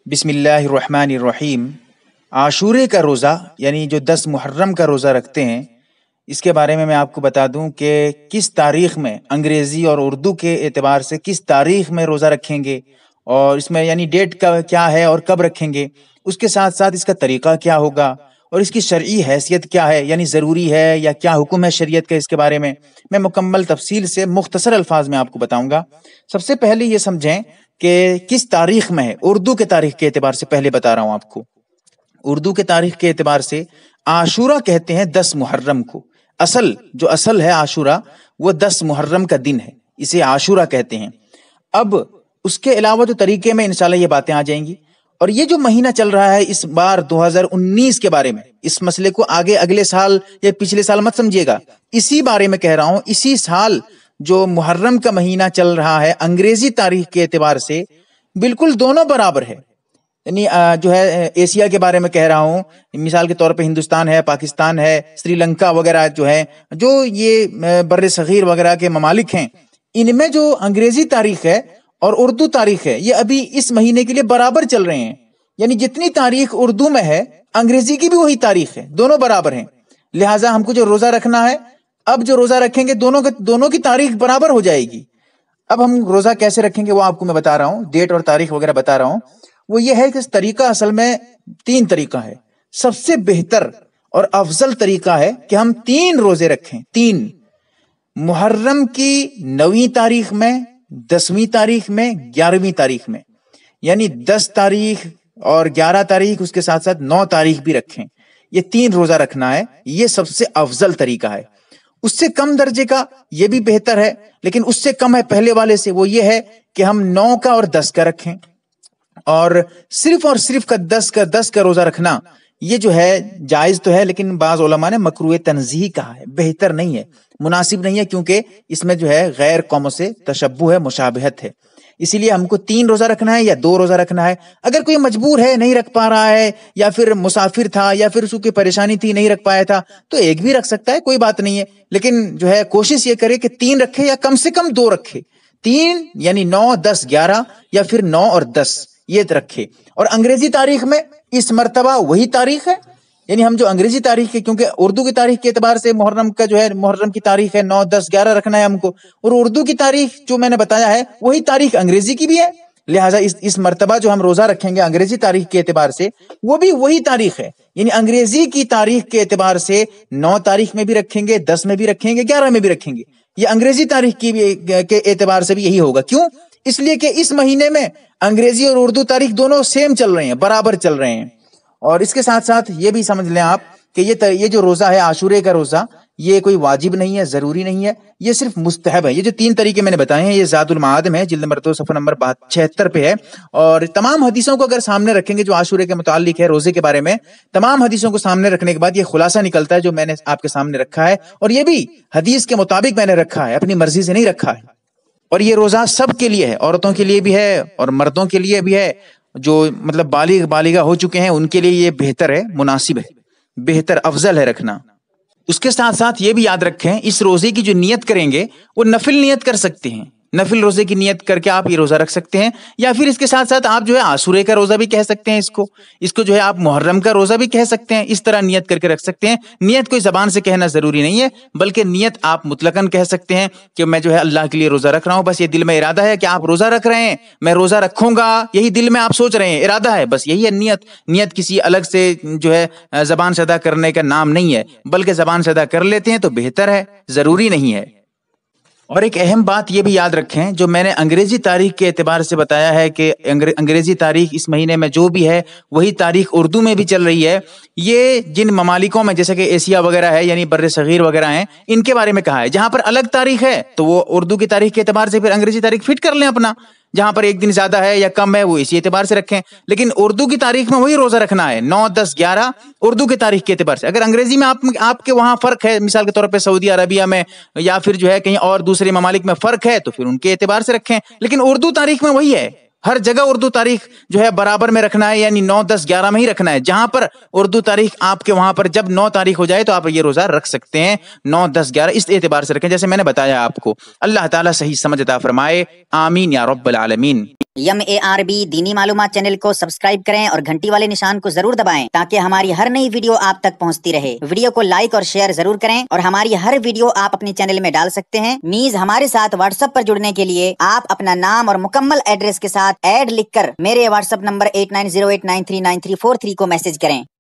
بسم اللہ الرحمن الرحیم۔ عاشورے کا روزہ یعنی جو 10 محرم کا روزہ رکھتے ہیں، اس کے بارے میں آپ کو بتا دوں کہ کس تاریخ میں انگریزی اور اردو کے اعتبار سے کس تاریخ میں روزہ رکھیں گے، اور اس میں یعنی ڈیٹ کا کیا ہے اور کب رکھیں گے، اس کے ساتھ ساتھ اس کا طریقہ کیا ہوگا اور اس کی شرعی حیثیت کیا ہے، یعنی ضروری ہے یا کیا حکم ہے شریعت کا، اس کے بارے میں مکمل تفصیل سے مختصر الفاظ میں آپ کو بتاؤں گا۔ سب سے پہلے یہ سمجھیں کہ کس تاریخ میں ہے۔ اردو کے تاریخ کے اعتبار سے پہلے بتا رہا ہوں آپ کو۔ اردو کے تاریخ کے اعتبار سے عاشورہ کہتے ہیں 10 محرم کو۔ اصل ہے عاشورہ، وہ 10 محرم کا دن ہے، اسے عاشورہ کہتے ہیں۔ اب اس کے علاوہ جو طریقے میں انشاءاللہ یہ باتیں آ جائیں گی، اور یہ جو مہینہ چل رہا ہے اس بار 2019 کے بارے میں، اس مسئلے کو آگے اگلے سال یا پچھلے سال مت سمجھیے گا، اسی بارے میں کہہ رہا ہوں۔ اسی سال جو محرم کا مہینہ چل رہا ہے انگریزی تاریخ کے اعتبار سے بالکل دونوں برابر ہے، یعنی جو ہے ایشیا کے بارے میں کہہ رہا ہوں، مثال کے طور پہ ہندوستان ہے، پاکستان ہے، سری لنکا وغیرہ جو یہ بر صغیر وغیرہ کے ممالک ہیں، ان میں جو انگریزی تاریخ ہے اور اردو تاریخ ہے یہ ابھی اس مہینے کے لیے برابر چل رہے ہیں، یعنی جتنی تاریخ اردو میں ہے انگریزی کی بھی وہی تاریخ ہے، دونوں برابر ہیں۔ لہٰذا ہم کو جو روزہ رکھنا ہے، اب جو روزہ رکھیں گے دونوں کی تاریخ برابر ہو جائے گی۔ اب ہم روزہ کیسے رکھیں گے وہ آپ کو میں بتا رہا ہوں، ڈیٹ اور تاریخ وغیرہ بتا رہا ہوں۔ وہ یہ ہے کہ اس طریقہ اصل میں 3 طریقہ ہے۔ سب سے بہتر اور افضل طریقہ ہے کہ ہم 3 روزے رکھیں، 3 محرم کی 9ویں تاریخ میں، 10ویں تاریخ میں، 11ویں تاریخ میں، یعنی 10 تاریخ اور 11 تاریخ، اس کے ساتھ ساتھ 9 تاریخ بھی رکھیں۔ یہ 3 روزہ رکھنا ہے، یہ سب سے افضل طریقہ ہے۔ اس سے کم درجے کا یہ بھی بہتر ہے، لیکن اس سے کم ہے پہلے والے سے، وہ یہ ہے کہ ہم 9 کا اور 10 کا رکھیں، اور صرف 10 کا روزہ رکھنا یہ جو ہے جائز تو ہے، لیکن بعض علماء نے مکروہ تنزیہی کہا ہے، بہتر نہیں ہے، مناسب نہیں ہے، کیونکہ اس میں جو ہے غیر قوموں سے تشبہ ہے، مشابہت ہے۔ اسی لیے ہم کو 3 روزہ رکھنا ہے یا 2 روزہ رکھنا ہے۔ اگر کوئی مجبور ہے، نہیں رکھ پا رہا ہے، یا پھر مسافر تھا، یا پھر اس کی پریشانی تھی نہیں رکھ پایا تھا، تو 1 بھی رکھ سکتا ہے، کوئی بات نہیں ہے، لیکن جو ہے کوشش یہ کرے کہ 3 رکھے یا کم سے کم 2 رکھے۔ 3 یعنی 9، 10، 11، یا پھر 9 اور 10 یہ رکھے۔ اور انگریزی تاریخ میں اس مرتبہ وہی تاریخ ہے، یعنی ہم جو انگریزی تاریخ ہے، کیونکہ اردو کی تاریخ کے اعتبار سے محرم کا جو ہے، محرم کی تاریخ ہے 9، 10، 11 رکھنا ہے ہم کو، اور اردو کی تاریخ جو میں نے بتایا ہے وہی تاریخ انگریزی کی بھی ہے۔ لہٰذا اس مرتبہ جو ہم روزہ رکھیں گے انگریزی تاریخ کے اعتبار سے، وہ بھی وہی تاریخ ہے، یعنی انگریزی کی تاریخ کے اعتبار سے 9 تاریخ میں بھی رکھیں گے، 10 میں بھی رکھیں گے، 11 میں بھی رکھیں گے۔ یہ انگریزی تاریخ کی بھی کے اعتبار سے بھی یہی ہوگا۔ کیوں؟ اس لیے کہ اس مہینے میں انگریزی اور اردو تاریخ دونوں سیم چل رہے ہیں، برابر چل رہے ہیں۔ اور اس کے ساتھ ساتھ یہ بھی سمجھ لیں آپ کہ یہ جو روزہ ہے عاشورے کا روزہ، یہ کوئی واجب نہیں ہے، ضروری نہیں ہے، یہ صرف مستحب ہے۔ یہ جو 3 طریقے میں نے بتائے ہیں، یہ زاد المعاد میں جلد نمبر 2 صفحہ نمبر 76 پہ ہے، اور تمام حدیثوں کو اگر سامنے رکھیں گے جو عاشورے کے متعلق ہے، روزے کے بارے میں تمام حدیثوں کو سامنے رکھنے کے بعد یہ خلاصہ نکلتا ہے جو میں نے آپ کے سامنے رکھا ہے، اور یہ بھی حدیث کے مطابق میں نے رکھا ہے، اپنی مرضی سے نہیں رکھا ہے۔ اور یہ روزہ سب کے لیے ہے، عورتوں کے لیے بھی ہے اور مردوں کے لیے بھی ہے، جو مطلب بالغہ ہو چکے ہیں ان کے لیے یہ بہتر ہے، مناسب ہے، بہتر افضل ہے رکھنا۔ اس کے ساتھ ساتھ یہ بھی یاد رکھیں، اس روزے کی جو نیت کریں گے وہ نفل نیت کر سکتے ہیں، نفل روزے کی نیت کر کے آپ یہ روزہ رکھ سکتے ہیں، یا پھر اس کے ساتھ ساتھ آپ جو ہے عاشورے کا روزہ بھی کہہ سکتے ہیں، اس کو جو ہے آپ محرم کا روزہ بھی کہہ سکتے ہیں، اس طرح نیت کر کے رکھ سکتے ہیں۔ نیت کوئی زبان سے کہنا ضروری نہیں ہے، بلکہ نیت آپ مطلقاً کہہ سکتے ہیں کہ میں جو ہے اللہ کے لیے روزہ رکھ رہا ہوں، بس یہ دل میں ارادہ ہے کہ آپ روزہ رکھ رہے ہیں، میں روزہ رکھوں گا، یہی دل میں آپ سوچ رہے ہیں، ارادہ ہے، بس یہی ہے نیت۔ نیت کسی الگ سے جو ہے زبان سے ادا کرنے کا نام نہیں ہے، بلکہ زبان سے ادا کر لیتے ہیں تو بہتر ہے، ضروری نہیں ہے۔ اور ایک اہم بات یہ بھی یاد رکھیں، جو میں نے انگریزی تاریخ کے اعتبار سے بتایا ہے کہ انگریزی تاریخ اس مہینے میں جو بھی ہے وہی تاریخ اردو میں بھی چل رہی ہے۔ یہ جن ممالکوں میں جیسے کہ ایشیا وغیرہ ہے، یعنی بر صغیر وغیرہ ہیں، ان کے بارے میں کہا ہے، جہاں پر الگ تاریخ ہے تو وہ اردو کی تاریخ کے اعتبار سے پھر انگریزی تاریخ فٹ کر لیں اپنا، جہاں پر 1 دن زیادہ ہے یا کم ہے وہ اسی اعتبار سے رکھیں، لیکن اردو کی تاریخ میں وہی روزہ رکھنا ہے، 9، 10، 11 اردو کی تاریخ کے اعتبار سے۔ اگر انگریزی میں آپ کے وہاں فرق ہے، مثال کے طور پہ سعودی عربیہ میں یا پھر جو ہے کہیں اور دوسرے ممالک میں فرق ہے، تو پھر ان کے اعتبار سے رکھیں، لیکن اردو تاریخ میں وہی ہے، ہر جگہ اردو تاریخ جو ہے برابر میں رکھنا ہے، یعنی 9، 10، 11 میں ہی رکھنا ہے۔ جہاں پر اردو تاریخ آپ کے وہاں پر جب 9 تاریخ ہو جائے تو آپ یہ روزہ رکھ سکتے ہیں، 9، 10، 11 اس اعتبار سے رکھیں، جیسے میں نے بتایا آپ کو۔ اللہ تعالیٰ صحیح سمجھ عطا فرمائے، آمین یا رب العالمین۔ YARB دینی معلومات چینل کو سبسکرائب کریں اور گھنٹی والے نشان کو ضرور دبائیں تاکہ ہماری ہر نئی ویڈیو آپ تک پہنچتی رہے۔ ویڈیو کو لائک اور شیئر ضرور کریں اور ہماری ہر ویڈیو آپ اپنے چینل میں ڈال سکتے ہیں۔ نیز ہمارے ساتھ واٹس ایپ پر جڑنے کے لیے آپ اپنا نام اور مکمل ایڈریس کے ساتھ ایڈ لکھ کر میرے واٹس ایپ نمبر 8908939343 کو میسج کریں۔